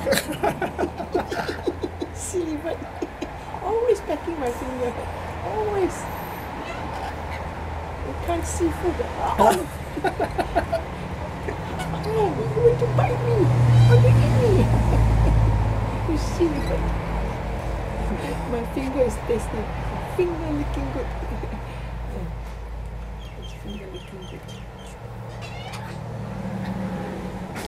Silly but always pecking my finger. Always. You can't see food. Oh, you want to bite me? Want to eat me? You silly but my finger is tasty. Finger looking good.